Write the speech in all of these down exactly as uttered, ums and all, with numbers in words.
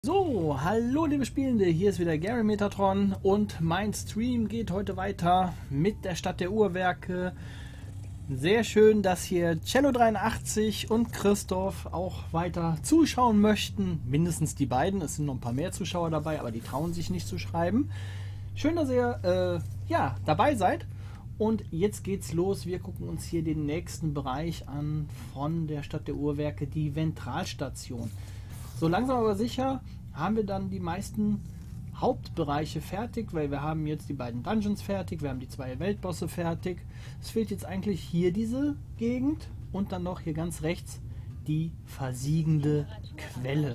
So, hallo liebe Spielende, hier ist wieder Gary Metatron und mein Stream geht heute weiter mit der Stadt der Uhrwerke. Sehr schön, dass hier Cello dreiundachtzig und Christoph auch weiter zuschauen möchten. Mindestens die beiden, es sind noch ein paar mehr Zuschauer dabei, aber die trauen sich nicht zu schreiben. Schön, dass ihr äh, ja, dabei seid. Und jetzt geht's los. Wir gucken uns hier den nächsten Bereich an von der Stadt der Uhrwerke, die Ventralstation. So langsam aber sicher haben wir dann die meisten Hauptbereiche fertig, weil wir haben jetzt die beiden Dungeons fertig, wir haben die zwei Weltbosse fertig. Es fehlt jetzt eigentlich hier diese Gegend und dann noch hier ganz rechts die versiegende Quelle.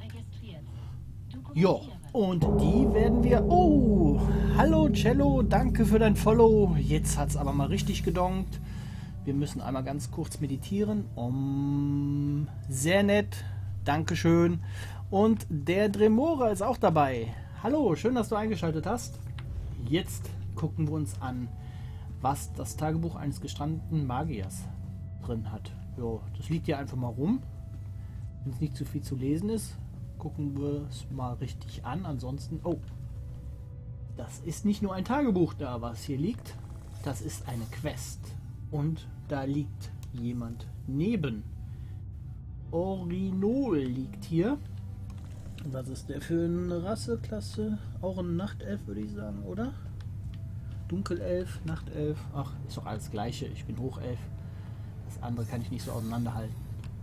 Ja, und die werden wir... Oh, hallo Cello, danke für dein Follow. Jetzt hat es aber mal richtig gedonkt. Wir müssen einmal ganz kurz meditieren. Um, sehr nett. Dankeschön. Und der Dremora ist auch dabei. Hallo, schön, dass du eingeschaltet hast. Jetzt gucken wir uns an, was das Tagebuch eines gestrandeten Magiers drin hat. Jo, das liegt hier einfach mal rum. Wenn es nicht zu viel zu lesen ist, gucken wir es mal richtig an. Ansonsten, oh, das ist nicht nur ein Tagebuch da, was hier liegt. Das ist eine Quest. Und da liegt jemand neben. Orinol liegt hier. Was ist der für eine Rasseklasse? Auch ein Nachtelf, würde ich sagen, oder? Dunkelelf, Nachtelf. Ach, ist doch alles Gleiche. Ich bin Hochelf. Das andere kann ich nicht so auseinanderhalten.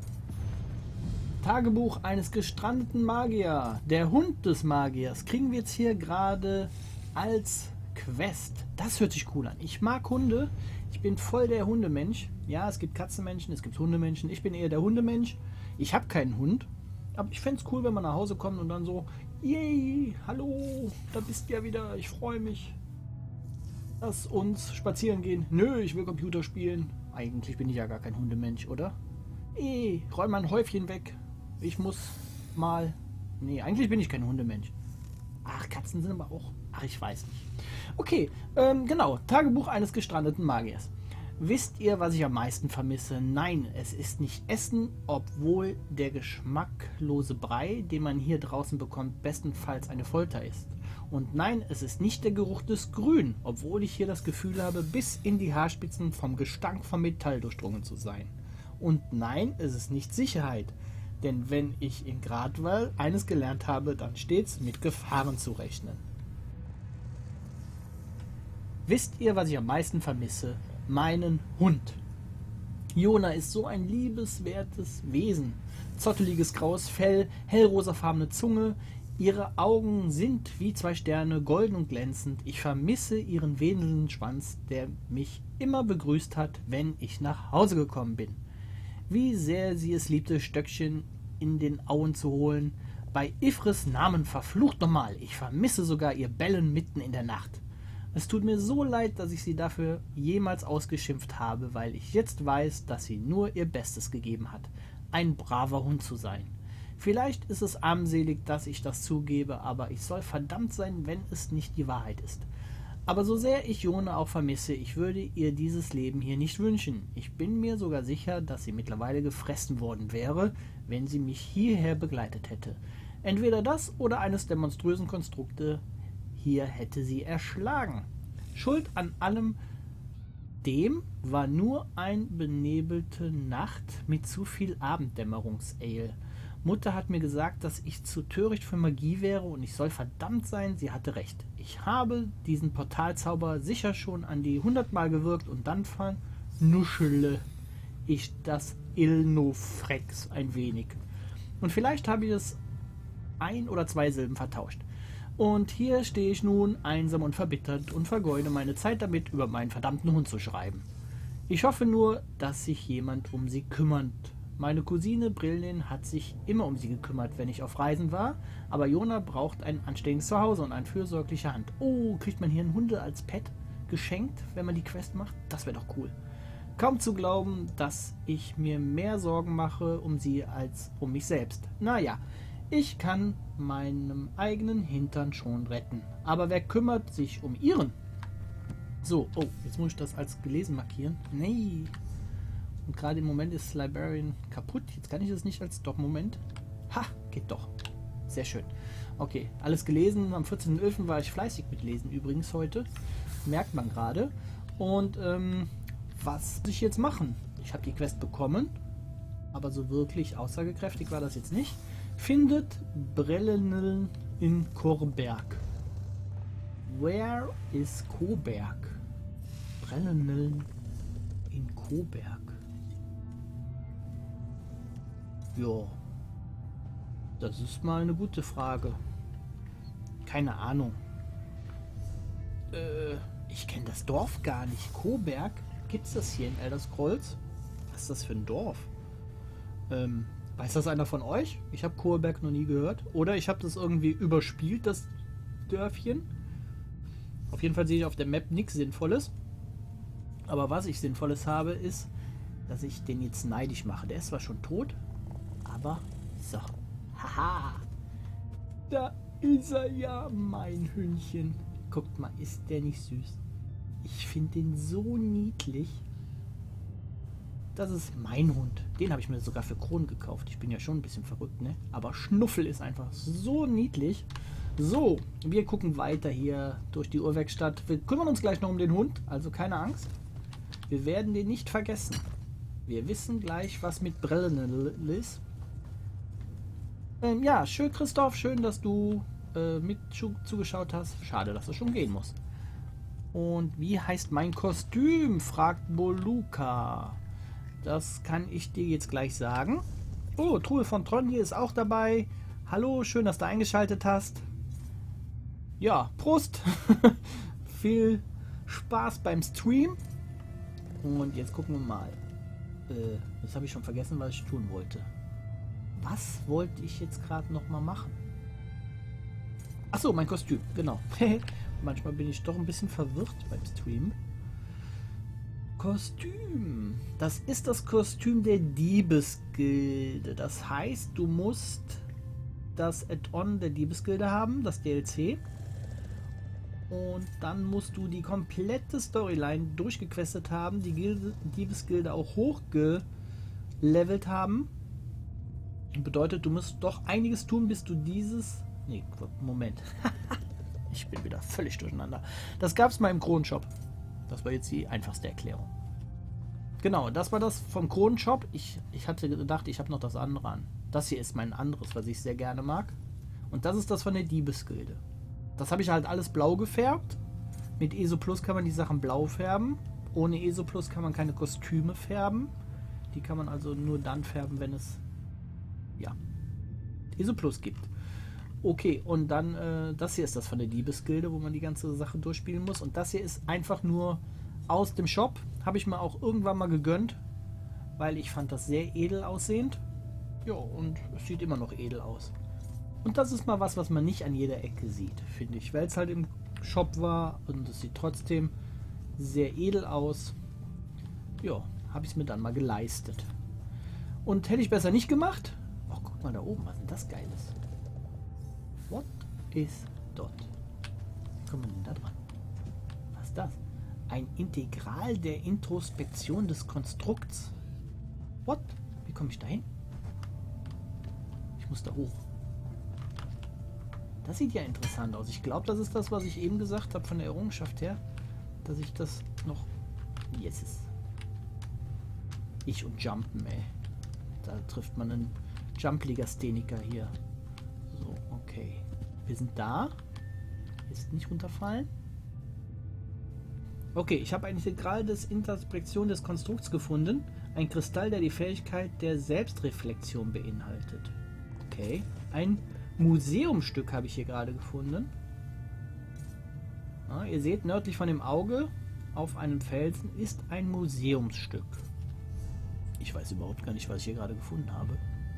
Tagebuch eines gestrandeten Magier. Der Hund des Magiers kriegen wir jetzt hier gerade als Quest. Das hört sich cool an. Ich mag Hunde. Ich bin voll der Hundemensch. Ja, es gibt Katzenmenschen, es gibt Hundemenschen. Ich bin eher der Hundemensch. Ich habe keinen Hund. Aber ich fände es cool, wenn man nach Hause kommt und dann so, yay, hallo, da bist du ja wieder, ich freue mich. Lass uns spazieren gehen. Nö, ich will Computer spielen. Eigentlich bin ich ja gar kein Hundemensch, oder? Ey, räum mal ein Häufchen weg. Ich muss mal... Nee, eigentlich bin ich kein Hundemensch. Ach, Katzen sind aber auch... Ach, ich weiß nicht. Okay, ähm, genau. Tagebuch eines gestrandeten Magiers. Wisst ihr, was ich am meisten vermisse? Nein, es ist nicht Essen, obwohl der geschmacklose Brei, den man hier draußen bekommt, bestenfalls eine Folter ist. Und nein, es ist nicht der Geruch des Grün, obwohl ich hier das Gefühl habe, bis in die Haarspitzen vom Gestank vom Metall durchdrungen zu sein. Und nein, es ist nicht Sicherheit, denn wenn ich in Gradwall eines gelernt habe, dann stets mit Gefahren zu rechnen. Wisst ihr, was ich am meisten vermisse? Meinen Hund. Jona ist so ein liebeswertes Wesen. Zotteliges graues Fell, hellrosafarbene Zunge. Ihre Augen sind wie zwei Sterne, golden und glänzend. Ich vermisse ihren wedelnden Schwanz, der mich immer begrüßt hat, wenn ich nach Hause gekommen bin. Wie sehr sie es liebte, Stöckchen in den Auen zu holen. Bei Ifris Namen verflucht nochmal. Ich vermisse sogar ihr Bellen mitten in der Nacht. Es tut mir so leid, dass ich sie dafür jemals ausgeschimpft habe, weil ich jetzt weiß, dass sie nur ihr Bestes gegeben hat, ein braver Hund zu sein. Vielleicht ist es armselig, dass ich das zugebe, aber ich soll verdammt sein, wenn es nicht die Wahrheit ist. Aber so sehr ich Jona auch vermisse, ich würde ihr dieses Leben hier nicht wünschen. Ich bin mir sogar sicher, dass sie mittlerweile gefressen worden wäre, wenn sie mich hierher begleitet hätte. Entweder das oder eines der monströsen Konstrukte hier hätte sie erschlagen. Schuld an allem dem war nur ein benebelte Nacht mit zu viel Abenddämmerungs-Ale. Mutter hat mir gesagt, dass ich zu töricht für Magie wäre und ich soll verdammt sein, sie hatte recht. Ich habe diesen Portalzauber sicher schon an die hundertmal gewirkt und dann vernuschele ich das Ilnofrex ein wenig. Und vielleicht habe ich es ein oder zwei Silben vertauscht. Und hier stehe ich nun einsam und verbittert und vergeude meine Zeit damit, über meinen verdammten Hund zu schreiben. Ich hoffe nur, dass sich jemand um sie kümmert. Meine Cousine Brillin hat sich immer um sie gekümmert, wenn ich auf Reisen war, aber Jona braucht ein anständiges Zuhause und eine fürsorgliche Hand. Oh, kriegt man hier einen Hunde als Pet geschenkt, wenn man die Quest macht? Das wäre doch cool. Kaum zu glauben, dass ich mir mehr Sorgen mache um sie als um mich selbst. Naja, ich kann meinem eigenen Hintern schon retten. Aber wer kümmert sich um ihren? So, oh, jetzt muss ich das als gelesen markieren. Nee. Und gerade im Moment ist Librarian kaputt. Jetzt kann ich das nicht als... Doch, Moment. Ha, geht doch. Sehr schön. Okay, alles gelesen. Am vierzehnten elften war ich fleißig mit Lesen übrigens heute. Merkt man gerade. Und ähm, was muss ich jetzt machen? Ich habe die Quest bekommen, aber so wirklich aussagekräftig war das jetzt nicht. Findet Brelleneln in Korberg. Where is Koberg? Brelleneln in Koberg. Jo. Das ist mal eine gute Frage. Keine Ahnung. Äh, ich kenne das Dorf gar nicht. Koberg? Gibt es das hier in Elder Scrolls? Was ist das für ein Dorf? Ähm, weiß das einer von euch? Ich habe Koberg noch nie gehört. Oder ich habe das irgendwie überspielt, das Dörfchen. Auf jeden Fall sehe ich auf der Map nichts Sinnvolles. Aber was ich Sinnvolles habe, ist, dass ich den jetzt neidisch mache. Der ist zwar schon tot, aber so. Haha. Da ist er ja, mein Hündchen. Guckt mal, ist der nicht süß? Ich finde den so niedlich. Das ist mein Hund. Den habe ich mir sogar für Kronen gekauft. Ich bin ja schon ein bisschen verrückt, ne? Aber Schnuffel ist einfach so niedlich. So, wir gucken weiter hier durch die Uhrwerkstatt. Wir kümmern uns gleich noch um den Hund, also keine Angst. Wir werden den nicht vergessen. Wir wissen gleich, was mit Brellenel ist. Ähm, ja, schön, Christoph. Schön, dass du äh, mit zugeschaut hast. Schade, dass du schon gehen musst. Und wie heißt mein Kostüm? Fragt Boluka. Das kann ich dir jetzt gleich sagen. Oh, Truhe von Tron hier ist auch dabei. Hallo, schön, dass du eingeschaltet hast. Ja, Prost. Viel Spaß beim Stream. Und jetzt gucken wir mal. Äh, jetzt habe ich schon vergessen, was ich tun wollte. Was wollte ich jetzt gerade noch mal machen? Achso, mein Kostüm, genau. Manchmal bin ich doch ein bisschen verwirrt beim Stream. Kostüm. Das ist das Kostüm der Diebesgilde. Das heißt, du musst das Add-on der Diebesgilde haben, das D L C. Und dann musst du die komplette Storyline durchgequestet haben, die Gilde, Diebesgilde auch hochgelevelt haben. Bedeutet, du musst doch einiges tun, bis du dieses... Nee, Moment. Ich bin wieder völlig durcheinander. Das gab es mal im Kronenshop. Das war jetzt die einfachste Erklärung. Genau, das war das vom Kronenshop. Ich, ich hatte gedacht, ich habe noch das andere an. Das hier ist mein anderes, was ich sehr gerne mag. Und das ist das von der Diebesgilde. Das habe ich halt alles blau gefärbt. Mit ESO Plus kann man die Sachen blau färben. Ohne ESO Plus kann man keine Kostüme färben. Die kann man also nur dann färben, wenn es... ja, ESO Plus gibt. Okay, und dann, äh, das hier ist das von der Diebesgilde, wo man die ganze Sache durchspielen muss. Und das hier ist einfach nur aus dem Shop. Habe ich mir auch irgendwann mal gegönnt, weil ich fand das sehr edel aussehend. Ja, und es sieht immer noch edel aus. Und das ist mal was, was man nicht an jeder Ecke sieht, finde ich. Weil es halt im Shop war und es sieht trotzdem sehr edel aus. Ja, habe ich es mir dann mal geleistet. Und hätte ich besser nicht gemacht... Oh, guck mal da oben, was ist denn das Geiles? What is dot? Wie kommen wir denn da dran? Was ist das? Ein Integral der Introspektion des Konstrukts. What? Wie komme ich da hin? Ich muss da hoch. Das sieht ja interessant aus. Ich glaube, das ist das, was ich eben gesagt habe von der Errungenschaft her. Dass ich das noch... Yes. Ich und Jumpen, ey. Da trifft man einen Jump-Legastheniker hier. So, okay. Wir sind da. Jetzt nicht runterfallen. Okay, ich habe ein Integral des Interspektion des Konstrukts gefunden. Ein Kristall, der die Fähigkeit der Selbstreflexion beinhaltet. Okay. Ein Museumstück habe ich hier gerade gefunden. Ja, ihr seht, nördlich von dem Auge auf einem Felsen ist ein Museumsstück. Ich weiß überhaupt gar nicht, was ich hier gerade gefunden habe.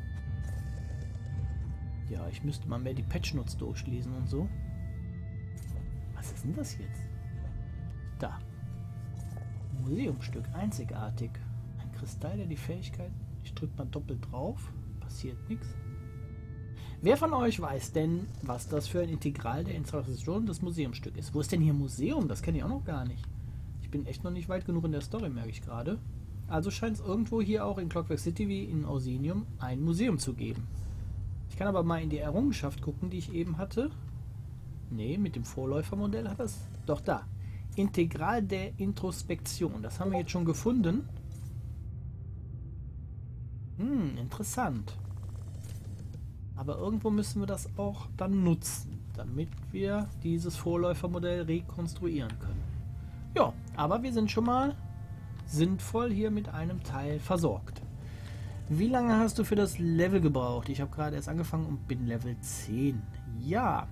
Ja, ich müsste mal mehr die Patch-Notes durchlesen und so. Was ist denn das jetzt? Da. Museumstück, einzigartig. Ein Kristall, der die Fähigkeit... Ich drücke mal doppelt drauf. Passiert nichts. Wer von euch weiß denn, was das für ein Integral der Installation des Museumstück ist? Wo ist denn hier Museum? Das kenne ich auch noch gar nicht. Ich bin echt noch nicht weit genug in der Story, merke ich gerade. Also scheint es irgendwo hier auch in Clockwork City wie in Orsinium ein Museum zu geben. Ich kann aber mal in die Errungenschaft gucken, die ich eben hatte. Ne, mit dem Vorläufermodell hat das... Doch, da. Integral der Introspektion. Das haben wir jetzt schon gefunden. Hm, interessant. Aber irgendwo müssen wir das auch dann nutzen, damit wir dieses Vorläufermodell rekonstruieren können. Ja, aber wir sind schon mal sinnvoll hier mit einem Teil versorgt. Wie lange hast du für das Level gebraucht? Ich habe gerade erst angefangen und bin Level zehn. Ja,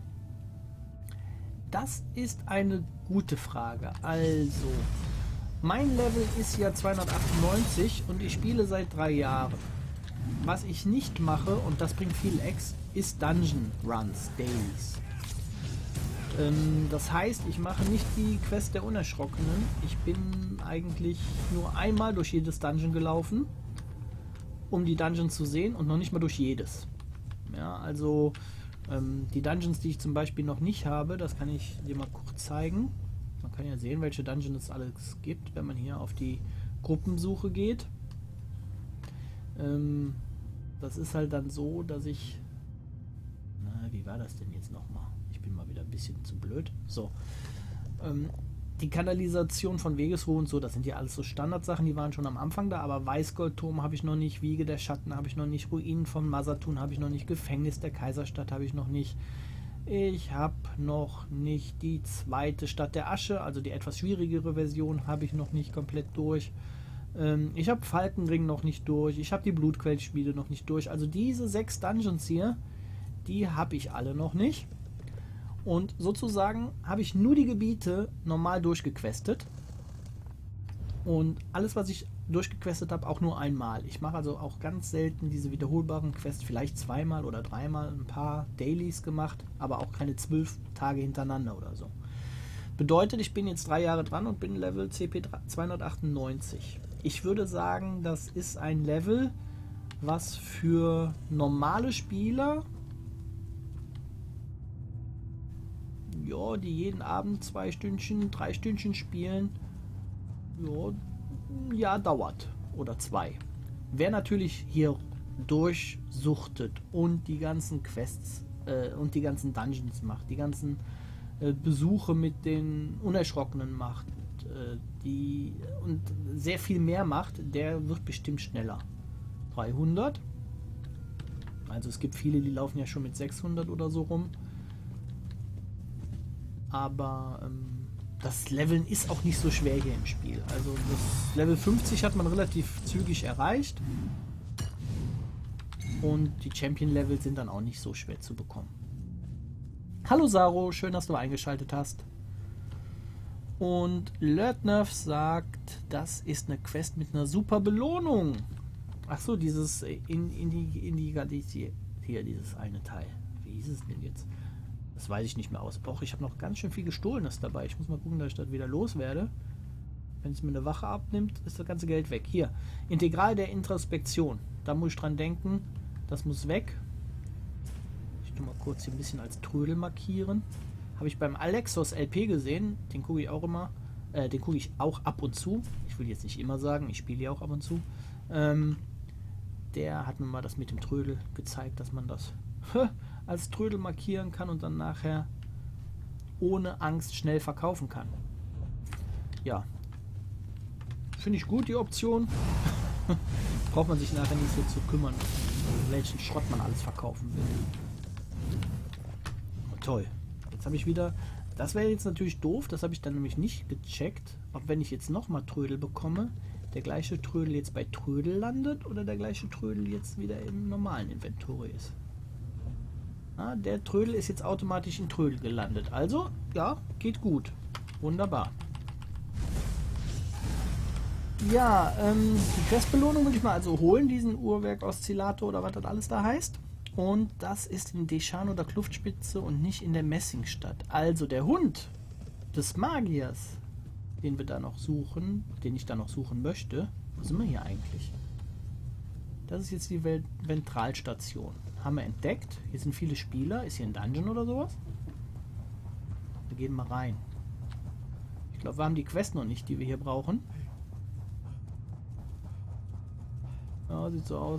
das ist eine gute Frage. Also, mein Level ist ja zweihundertachtundneunzig und ich spiele seit drei Jahren. Was ich nicht mache, und das bringt viel Ex, ist Dungeon Runs, Dailies. Ähm, das heißt, ich mache nicht die Quest der Unerschrockenen. Ich bin eigentlich nur einmal durch jedes Dungeon gelaufen, um die Dungeons zu sehen und noch nicht mal durch jedes. Ja, also ähm, die Dungeons, die ich zum Beispiel noch nicht habe, das kann ich dir mal kurz zeigen. Man kann ja sehen, welche Dungeons es alles gibt, wenn man hier auf die Gruppensuche geht. Ähm, das ist halt dann so, dass ich... Na, wie war das denn jetzt nochmal? Ich bin mal wieder ein bisschen zu blöd. So. Ähm, die Kanalisation von Wegesruhe und so, das sind ja alles so Standardsachen, die waren schon am Anfang da, aber Weißgoldturm habe ich noch nicht, Wiege der Schatten habe ich noch nicht, Ruinen von Masatun habe ich noch nicht, Gefängnis der Kaiserstadt habe ich noch nicht. Ich habe noch nicht die zweite Stadt der Asche, also die etwas schwierigere Version, habe ich noch nicht komplett durch. Ähm, ich habe Falkenring noch nicht durch, ich habe die Blutquellspiele noch nicht durch. Also diese sechs Dungeons hier, die habe ich alle noch nicht. Und sozusagen habe ich nur die Gebiete normal durchgequestet. Und alles, was ich durchgequestet habe, auch nur einmal. Ich mache also auch ganz selten diese wiederholbaren Quests, vielleicht zweimal oder dreimal ein paar Dailies gemacht, aber auch keine zwölf Tage hintereinander oder so. Bedeutet, ich bin jetzt drei Jahre dran und bin Level C P zweihundertachtundneunzig. Ich würde sagen, das ist ein Level, was für normale Spieler, ja, die jeden Abend zwei Stündchen, drei Stündchen spielen, ja, ja, dauert. Oder zwei. Wer natürlich hier durchsuchtet und die ganzen Quests äh, und die ganzen Dungeons macht, die ganzen äh, Besuche mit den Unerschrockenen macht, äh, die und sehr viel mehr macht, der wird bestimmt schneller. dreihundert. Also es gibt viele, die laufen ja schon mit sechshundert oder so rum. Aber ähm, das Leveln ist auch nicht so schwer hier im Spiel. Also das Level fünfzig hat man relativ zügig erreicht. Und die Champion-Level sind dann auch nicht so schwer zu bekommen. Hallo Saro, schön, dass du eingeschaltet hast. Und Lötnerf sagt, das ist eine Quest mit einer super Belohnung. Achso, dieses in, in die, in die, die, hier, dieses eine Teil. Wie hieß es denn jetzt? Das weiß ich nicht mehr aus. Och, ich habe noch ganz schön viel Gestohlenes dabei. Ich muss mal gucken, dass ich das wieder loswerde. Wenn es mir eine Wache abnimmt, ist das ganze Geld weg. Hier, Integral der Introspektion. Da muss ich dran denken. Das muss weg. Ich tue mal kurz hier ein bisschen als Trödel markieren. Habe ich beim Alexos L P gesehen. Den gucke ich auch immer. Äh, den gucke ich auch ab und zu. Ich will jetzt nicht immer sagen, ich spiele ja auch ab und zu. Ähm, der hat mir mal das mit dem Trödel gezeigt, dass man das als Trödel markieren kann und dann nachher ohne Angst schnell verkaufen kann. Ja. Finde ich gut, die Option. Braucht man sich nachher nicht so zu kümmern, welchen Schrott man alles verkaufen will. Oh, toll. Jetzt habe ich wieder... Das wäre jetzt natürlich doof, das habe ich dann nämlich nicht gecheckt, ob wenn ich jetzt nochmal Trödel bekomme, der gleiche Trödel jetzt bei Trödel landet oder der gleiche Trödel jetzt wieder im normalen Inventory ist. Ah, der Trödel ist jetzt automatisch in Trödel gelandet. Also, ja, geht gut. Wunderbar. Ja, ähm, die Questbelohnung will ich mal also holen, diesen Uhrwerk-Oszillator oder was das alles da heißt. Und das ist in Deschan oder Kluftspitze und nicht in der Messingstadt. Also der Hund des Magiers, den wir da noch suchen, den ich da noch suchen möchte. Wo sind wir hier eigentlich? Das ist jetzt die Ventralstation. Haben wir entdeckt. Hier sind viele Spieler. Ist hier ein Dungeon oder sowas? Wir gehen mal rein. Ich glaube, wir haben die Quest noch nicht, die wir hier brauchen. Ja, sieht so aus.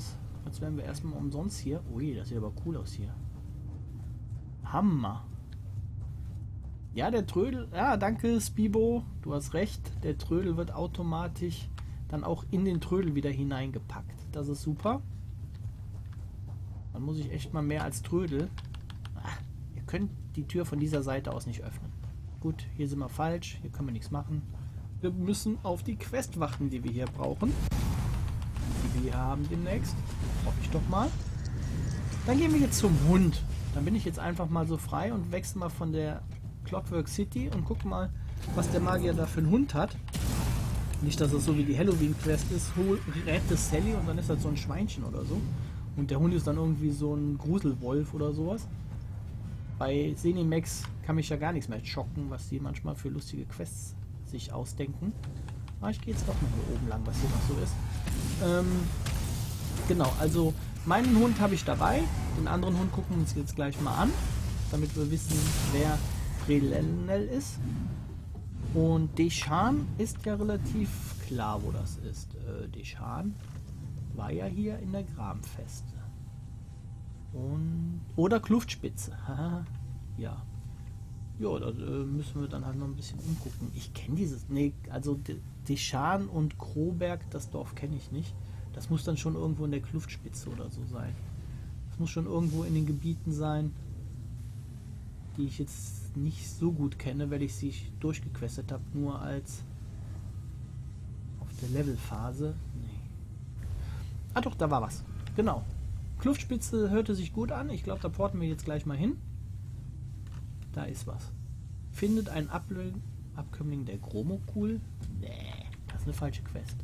Jetzt werden wir erstmal umsonst hier. Ui, das sieht aber cool aus hier. Hammer. Ja, der Trödel. Ja, danke, Spibo. Du hast recht. Der Trödel wird automatisch dann auch in den Trödel wieder hineingepackt. Das ist super. Dann muss ich echt mal mehr als Trödel. Ach, ihr könnt die Tür von dieser Seite aus nicht öffnen. Gut, hier sind wir falsch. Hier können wir nichts machen. Wir müssen auf die Quest warten, die wir hier brauchen. Die wir haben demnächst. Hoffe ich doch mal. Dann gehen wir jetzt zum Hund. Dann bin ich jetzt einfach mal so frei und wechsle mal von der Clockwork City und gucke mal, was der Magier da für einen Hund hat. Nicht, dass es so wie die Halloween-Quest ist, hol, rette Sally und dann ist das so ein Schweinchen oder so. Und der Hund ist dann irgendwie so ein Gruselwolf oder sowas. Bei Zenimax kann mich ja gar nichts mehr schocken, was die manchmal für lustige Quests sich ausdenken. Aber ich gehe jetzt doch mal hier oben lang, was hier noch so ist. Ähm, genau, also meinen Hund habe ich dabei. Den anderen Hund gucken wir uns jetzt gleich mal an, damit wir wissen, wer Trelennel ist. Und Deschan ist ja relativ klar, wo das ist. Äh, Deschan war ja hier in der Grabenfeste. Und oder Kluftspitze. Ja. Ja, da äh, müssen wir dann halt noch ein bisschen umgucken. Ich kenne dieses. Nee, also Deschan und Kroberg, das Dorf kenne ich nicht. Das muss dann schon irgendwo in der Kluftspitze oder so sein. Das muss schon irgendwo in den Gebieten sein, die ich jetzt nicht so gut kenne, weil ich sie durchgequestet habe, nur als auf der Levelphase. Nee. Ah doch, da war was. Genau. Kluftspitze hörte sich gut an. Ich glaube, da porten wir jetzt gleich mal hin. Da ist was. Findet ein Abl Abkömmling der Gromokul. Nee, das ist eine falsche Quest.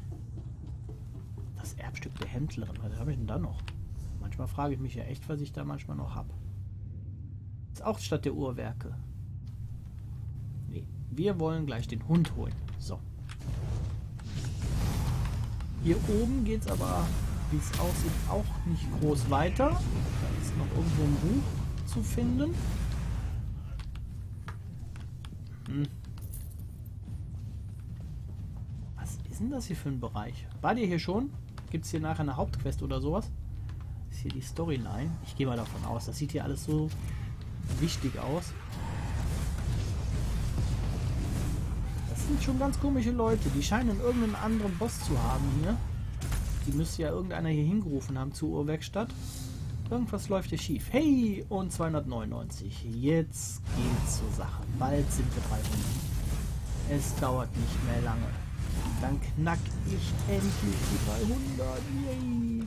Das Erbstück der Händlerin. Was habe ich denn da noch? Manchmal frage ich mich ja echt, was ich da manchmal noch habe. Ist auch statt der Uhrwerke. Nee, wir wollen gleich den Hund holen. So. Hier oben geht es aber, wie es aussieht, auch nicht groß weiter. Da ist noch irgendwo ein Buch zu finden. Hm. Was ist denn das hier für ein Bereich? War der hier schon? Gibt es hier nachher eine Hauptquest oder sowas? Ist hier die Storyline? Ich gehe mal davon aus. Das sieht hier alles so wichtig aus. Das sind schon ganz komische Leute. Die scheinen irgendeinen anderen Boss zu haben hier. Die müsste ja irgendeiner hier hingerufen haben zur Uhrwerkstatt. Irgendwas läuft hier schief. Hey! Und zweihundertneunundneunzig. Jetzt geht's zur Sache. Bald sind wir dreihundert. Es dauert nicht mehr lange. Dann knack ich endlich die dreihundert. Yay!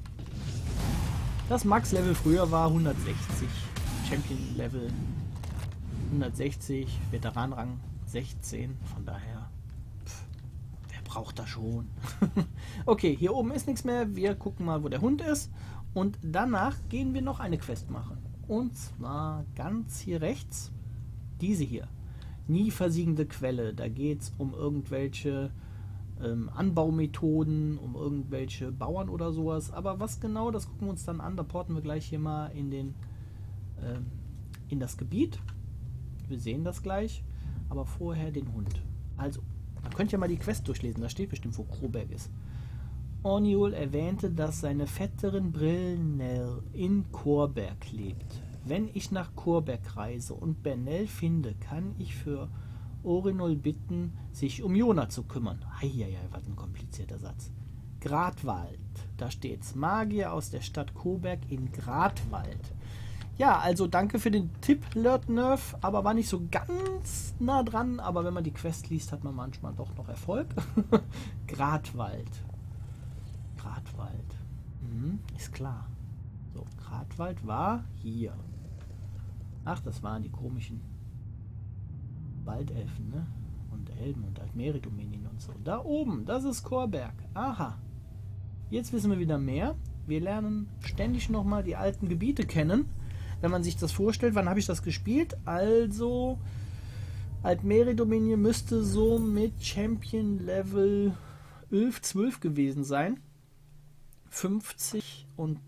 Das Max-Level früher war hundertsechzig. Champion-Level hundertsechzig. Veteran-Rang sechzehn. Von daher, pff, wer braucht das schon? Okay, hier oben ist nichts mehr. Wir gucken mal, wo der Hund ist. Und danach gehen wir noch eine Quest machen. Und zwar ganz hier rechts. Diese hier. Nie versiegende Quelle. Da geht es um irgendwelche ähm, Anbaumethoden, um irgendwelche Bauern oder sowas. Aber was genau, das gucken wir uns dann an. Da porten wir gleich hier mal in, den, ähm, in das Gebiet. Wir sehen das gleich. Aber vorher den Hund. Also, da könnt ihr mal die Quest durchlesen. Da steht bestimmt, wo Kroberg ist. Orniol erwähnte, dass seine Vetterin Brillnell in Korberg lebt. Wenn ich nach Korberg reise und Bernell finde, kann ich für Orinol bitten, sich um Jona zu kümmern. Eieiei, was ein komplizierter Satz. Gradwald. Da steht's. Magier aus der Stadt Korberg in Gradwald. Ja, also danke für den Tipp, Lerdnerf, aber war nicht so ganz nah dran. Aber wenn man die Quest liest, hat man manchmal doch noch Erfolg. Gradwald. Gradwald. Mhm, ist klar. So, Gradwald war hier. Ach, das waren die komischen Waldelfen, ne? Und Elben und Altmeridominien und so. Da oben, das ist Korberg. Aha. Jetzt wissen wir wieder mehr. Wir lernen ständig nochmal die alten Gebiete kennen. Wenn man sich das vorstellt, wann habe ich das gespielt? Also, Altmeridominien müsste so mit Champion Level elf, zwölf gewesen sein. fünfzig und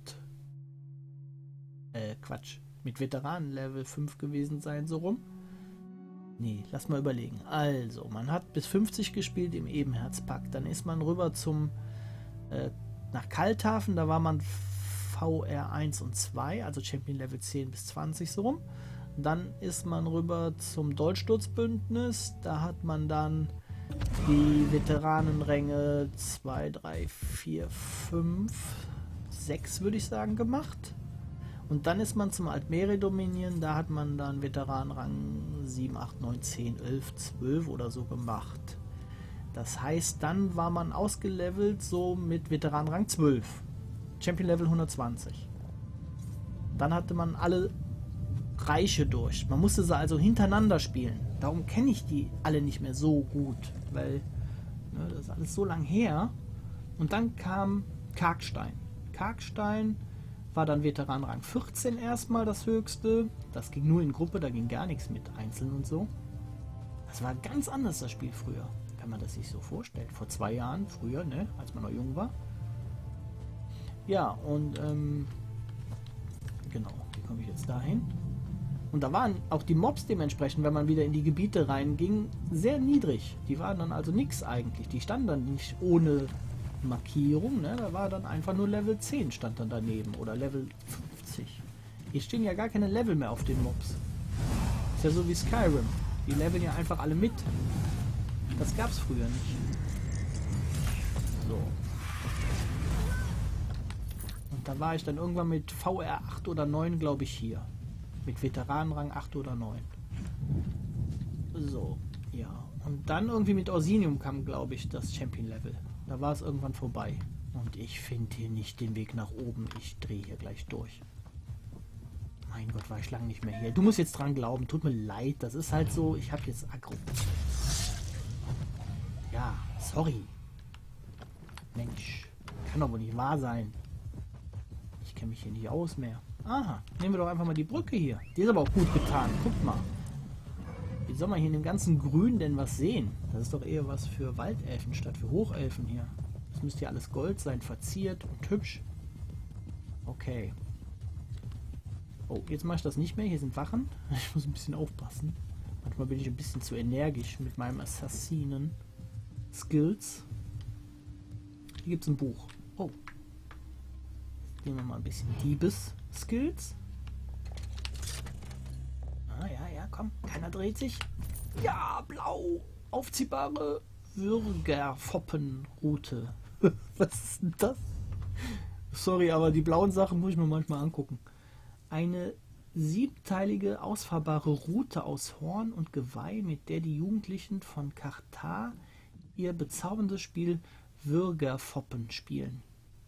äh, Quatsch, mit Veteranen Level fünf gewesen sein, so rum. Nee, lass mal überlegen. Also, man hat bis fünfzig gespielt im Ebenherzpakt. Dann ist man rüber zum äh, nach Kalthafen, da war man V R eins und zwei, also Champion Level zehn bis zwanzig so rum. Dann ist man rüber zum Dolchsturzbündnis, da hat man dann die Veteranenränge zwei, drei, vier, fünf, sechs würde ich sagen gemacht. Und dann ist man zum Altmere-Dominion, da hat man dann Veteranenrang sieben, acht, neun, zehn, elf, zwölf oder so gemacht. Das heißt, dann war man ausgelevelt so mit Veteranenrang zwölf. Champion Level hundertzwanzig. Dann hatte man alle Reiche durch. Man musste sie also hintereinander spielen. Darum kenne ich die alle nicht mehr so gut, weil ne, das ist alles so lang her. Und dann kam Karkstein. Karkstein war dann Veteranenrang vierzehn erstmal das höchste. Das ging nur in Gruppe, da ging gar nichts mit Einzeln und so. Das war ganz anders, das Spiel früher. Wenn man das sich so vorstellt. Vor zwei Jahren, früher, ne, als man noch jung war. Ja, und ähm, genau, wie komme ich jetzt dahin? Und da waren auch die Mobs dementsprechend, wenn man wieder in die Gebiete reinging, sehr niedrig. Die waren dann also nichts eigentlich. Die standen dann nicht ohne Markierung, ne? Da war dann einfach nur Level zehn stand dann daneben oder Level fünfzig. Hier stehen ja gar keine Level mehr auf den Mobs. Ist ja so wie Skyrim. Die leveln ja einfach alle mit. Das gab es früher nicht. So. Und da war ich dann irgendwann mit V R acht oder neun, glaube ich, hier. Mit Veteranenrang acht oder neun. So, ja. Und dann irgendwie mit Orsinium kam, glaube ich, das Champion-Level. Da war es irgendwann vorbei. Und ich finde hier nicht den Weg nach oben. Ich drehe hier gleich durch. Mein Gott, war ich lange nicht mehr hier. Du musst jetzt dran glauben. Tut mir leid. Das ist halt so. Ich habe jetzt Aggro. Ja, sorry. Mensch. Kann doch wohl nicht wahr sein. Ich kenne mich hier nicht aus mehr. Aha, nehmen wir doch einfach mal die Brücke hier. Die ist aber auch gut getan. Guckt mal. Wie soll man hier in dem ganzen Grün denn was sehen? Das ist doch eher was für Waldelfen statt für Hochelfen hier. Das müsste ja alles Gold sein, verziert und hübsch. Okay. Oh, jetzt mache ich das nicht mehr. Hier sind Wachen. Ich muss ein bisschen aufpassen. Manchmal bin ich ein bisschen zu energisch mit meinem Assassinen-Skills. Hier gibt es ein Buch. Oh. Nehmen wir mal ein bisschen Diebes-Skills. Ah, ja, ja, komm. Keiner dreht sich. Ja, blau. Aufziehbare Würgerfoppenroute. Was ist denn das? Sorry, aber die blauen Sachen muss ich mir manchmal angucken. Eine siebteilige ausfahrbare Route aus Horn und Geweih, mit der die Jugendlichen von Karthar ihr bezauberndes Spiel Würgerfoppen spielen.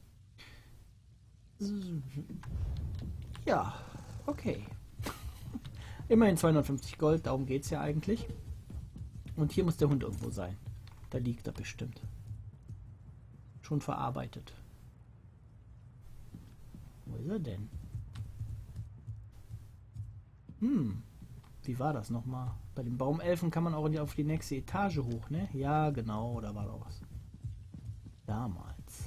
Ja, okay. Immerhin zweihundertfünfzig Gold, darum geht es ja eigentlich. Und hier muss der Hund irgendwo sein. Da liegt er bestimmt. Schon verarbeitet. Wo ist er denn? Hm, wie war das nochmal? Bei den Baumelfen kann man auch auf die nächste Etage hoch, ne? Ja, genau, da war doch was. Damals.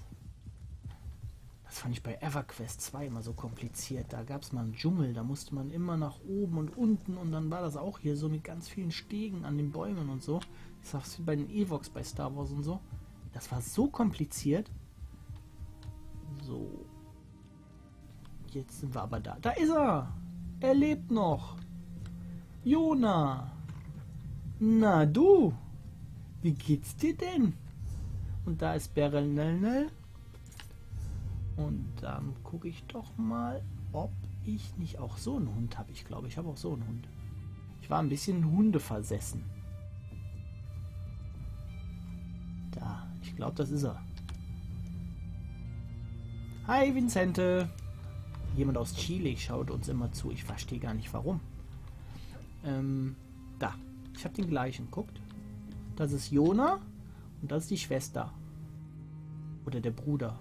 Das fand ich bei EverQuest zwei immer so kompliziert. Da gab es mal einen Dschungel, da musste man immer nach oben und unten und dann war das auch hier so mit ganz vielen Stegen an den Bäumen und so. Das war wie bei den Evox bei Star Wars und so. Das war so kompliziert. So. Jetzt sind wir aber da. Da ist er! Er lebt noch! Jona! Na du! Wie geht's dir denn? Und da ist Beryl Nell. Und dann gucke ich doch mal, ob ich nicht auch so einen Hund habe. Ich glaube, ich habe auch so einen Hund. Ich war ein bisschen hundeversessen. Da, ich glaube, das ist er. Hi, Vincente. Jemand aus Chile schaut uns immer zu. Ich verstehe gar nicht, warum. Ähm, da. Ich habe den gleichen. Guckt. Das ist Jona und das ist die Schwester. Oder der Bruder.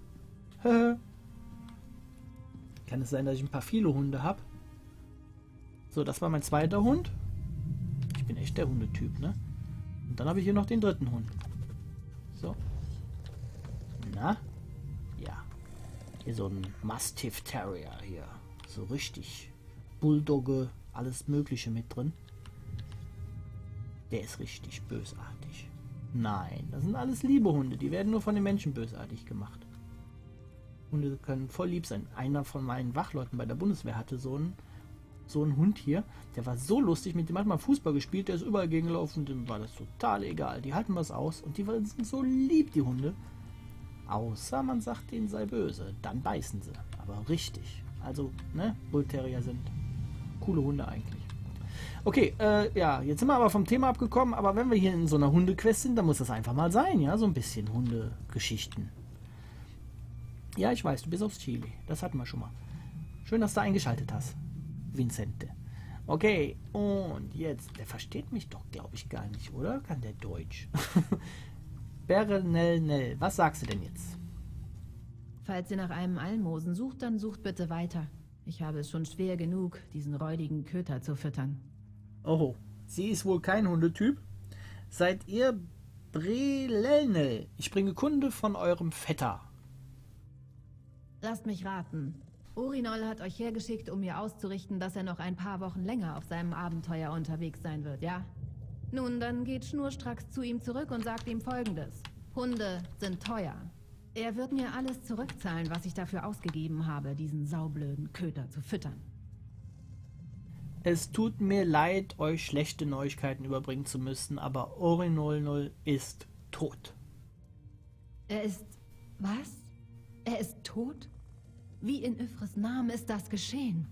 Kann es sein, dass ich ein paar viele Hunde habe? So, das war mein zweiter Hund. Ich bin echt der Hundetyp, ne? Und dann habe ich hier noch den dritten Hund. So. Na? Ja. Hier so ein Mastiff Terrier hier. So richtig. Bulldogge, alles Mögliche mit drin. Der ist richtig bösartig. Nein, das sind alles liebe Hunde. Die werden nur von den Menschen bösartig gemacht. Hunde können voll lieb sein. Einer von meinen Wachleuten bei der Bundeswehr hatte so einen, so einen Hund hier. Der war so lustig, mit dem hat man Fußball gespielt, der ist überall gegengelaufen, dem war das total egal. Die halten was aus und die sind so lieb, die Hunde. Außer man sagt, denen sei böse. Dann beißen sie. Aber richtig. Also, ne, Bull Terrier sind coole Hunde eigentlich. Okay, äh, ja, jetzt sind wir aber vom Thema abgekommen, aber wenn wir hier in so einer Hundequest sind, dann muss das einfach mal sein, ja, so ein bisschen Hundegeschichten. Ja, ich weiß, du bist aus Chile, das hatten wir schon mal. Schön, dass du eingeschaltet hast, Vincente. Okay, und jetzt, der versteht mich doch, glaube ich, gar nicht, oder? Kann der Deutsch? Bernel, was sagst du denn jetzt? Falls ihr nach einem Almosen sucht, dann sucht bitte weiter. Ich habe es schon schwer genug, diesen räudigen Köter zu füttern. Oh, sie ist wohl kein Hundetyp. Seid ihr Brelelnel? Ich bringe Kunde von eurem Vetter. Lasst mich raten. Orinol hat euch hergeschickt, um mir auszurichten, dass er noch ein paar Wochen länger auf seinem Abenteuer unterwegs sein wird, ja? Nun, dann geht schnurstracks zu ihm zurück und sagt ihm Folgendes. Hunde sind teuer. Er wird mir alles zurückzahlen, was ich dafür ausgegeben habe, diesen saublöden Köter zu füttern. Es tut mir leid, euch schlechte Neuigkeiten überbringen zu müssen, aber Orinol ist tot. Er ist... was? Er ist tot? Wie in Yffres Namen ist das geschehen?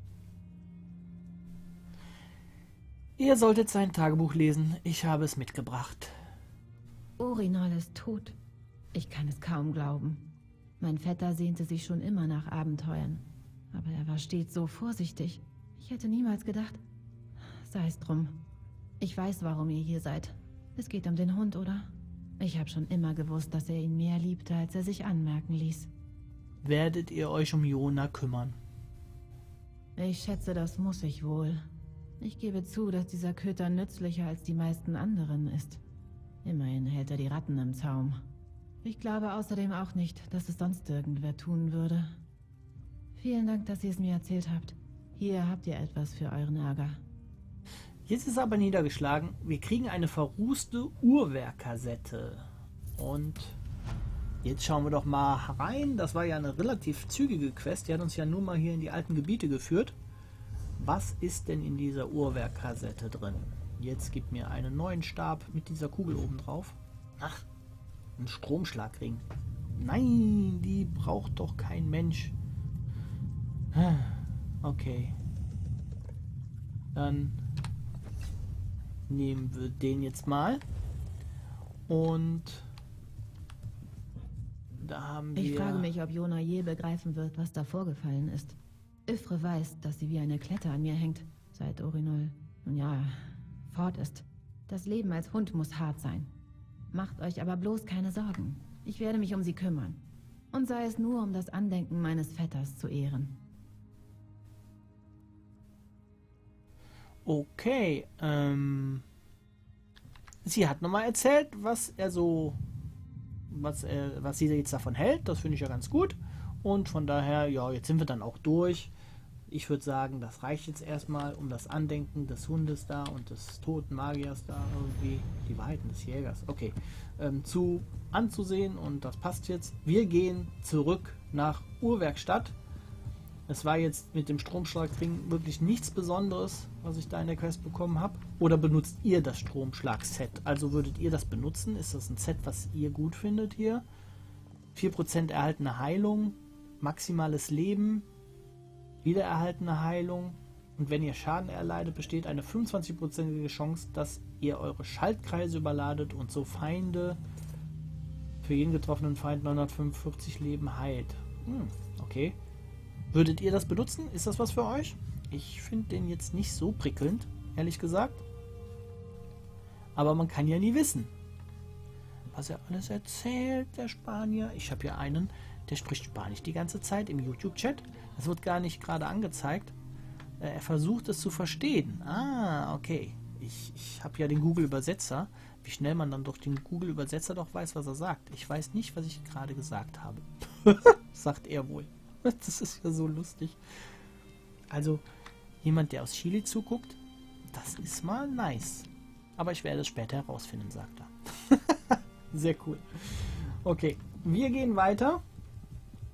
Ihr solltet sein Tagebuch lesen. Ich habe es mitgebracht. Orinol ist tot. Ich kann es kaum glauben. Mein Vetter sehnte sich schon immer nach Abenteuern. Aber er war stets so vorsichtig. Ich hätte niemals gedacht... Sei es drum. Ich weiß, warum ihr hier seid. Es geht um den Hund, oder? Ich habe schon immer gewusst, dass er ihn mehr liebte, als er sich anmerken ließ. Werdet ihr euch um Jona kümmern? Ich schätze, das muss ich wohl. Ich gebe zu, dass dieser Köter nützlicher als die meisten anderen ist. Immerhin hält er die Ratten im Zaum. Ich glaube außerdem auch nicht, dass es sonst irgendwer tun würde. Vielen Dank, dass ihr es mir erzählt habt. Hier habt ihr etwas für euren Ärger. Jetzt ist aber niedergeschlagen. Wir kriegen eine verrußte Uhrwerkkassette. Und jetzt schauen wir doch mal rein. Das war ja eine relativ zügige Quest. Die hat uns ja nur mal hier in die alten Gebiete geführt. Was ist denn in dieser Uhrwerkkassette drin? Jetzt gibt mir einen neuen Stab mit dieser Kugel oben drauf. Ach, ein Stromschlagring. Nein, die braucht doch kein Mensch. Okay. Dann nehmen wir den jetzt mal. Und da haben wir... Ich frage mich, ob Jona je begreifen wird, was da vorgefallen ist. Yffre weiß, dass sie wie eine Klette an mir hängt, seit Orinol, nun ja, fort ist. Das Leben als Hund muss hart sein. Macht euch aber bloß keine Sorgen. Ich werde mich um sie kümmern. Und sei es nur, um das Andenken meines Vetters zu ehren. Okay, ähm... sie hat nochmal erzählt, was er so... Was, er, was sie jetzt davon hält. Das finde ich ja ganz gut. Und von daher, ja, jetzt sind wir dann auch durch. Ich würde sagen, das reicht jetzt erstmal, um das Andenken des Hundes da und des toten Magiers da irgendwie, die Wahrheiten des Jägers, okay, ähm, zu anzusehen, und das passt jetzt. Wir gehen zurück nach Uhrwerkstatt. Es war jetzt mit dem Stromschlagring wirklich nichts Besonderes, was ich da in der Quest bekommen habe. Oder benutzt ihr das Stromschlag-Set? Also würdet ihr das benutzen? Ist das ein Set, was ihr gut findet hier? vier Prozent erhaltene Heilung, maximales Leben, wiedererhaltene Heilung, und wenn ihr Schaden erleidet, besteht eine fünfundzwanzig-prozentige Chance, dass ihr eure Schaltkreise überladet und so Feinde für jeden getroffenen Feind neunhundertfünfundvierzig Leben heilt. Hm, okay. Würdet ihr das benutzen? Ist das was für euch? Ich finde den jetzt nicht so prickelnd, ehrlich gesagt. Aber man kann ja nie wissen, was er alles erzählt, der Spanier. Ich habe hier einen, der spricht Spanisch die ganze Zeit im YouTube-Chat. Das wird gar nicht gerade angezeigt. Er versucht es zu verstehen. Ah, okay. Ich, ich habe ja den Google-Übersetzer. Wie schnell man dann durch den Google-Übersetzer doch weiß, was er sagt. Ich weiß nicht, was ich gerade gesagt habe. Sagt er wohl. Das ist ja so lustig. Also, jemand, der aus Chile zuguckt, das ist mal nice. Aber ich werde es später herausfinden, sagt er. Sehr cool. Okay, wir gehen weiter.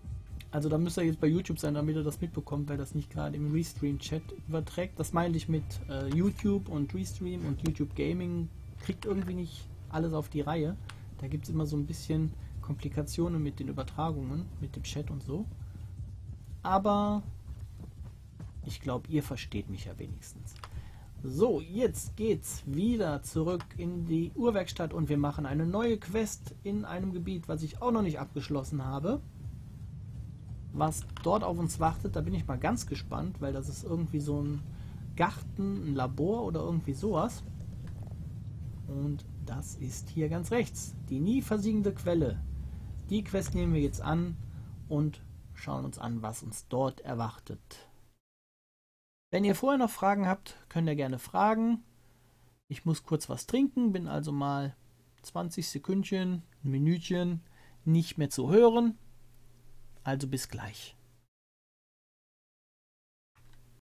Also da müsst ihr jetzt bei YouTube sein, damit ihr das mitbekommt, weil das nicht gerade im Restream-Chat überträgt. Das meinte ich mit äh, YouTube und Restream und YouTube Gaming kriegt irgendwie nicht alles auf die Reihe. Da gibt es immer so ein bisschen Komplikationen mit den Übertragungen, mit dem Chat und so. Aber ich glaube, ihr versteht mich ja wenigstens. So, jetzt geht's wieder zurück in die Uhrwerkstatt und wir machen eine neue Quest in einem Gebiet, was ich auch noch nicht abgeschlossen habe. Was dort auf uns wartet, da bin ich mal ganz gespannt, weil das ist irgendwie so ein Garten, ein Labor oder irgendwie sowas. Und das ist hier ganz rechts, die nie versiegende Quelle. Die Quest nehmen wir jetzt an und schauen uns an, was uns dort erwartet. Wenn ihr vorher noch Fragen habt, könnt ihr gerne fragen. Ich muss kurz was trinken, bin also mal zwanzig Sekündchen, ein Minütchen nicht mehr zu hören. Also bis gleich.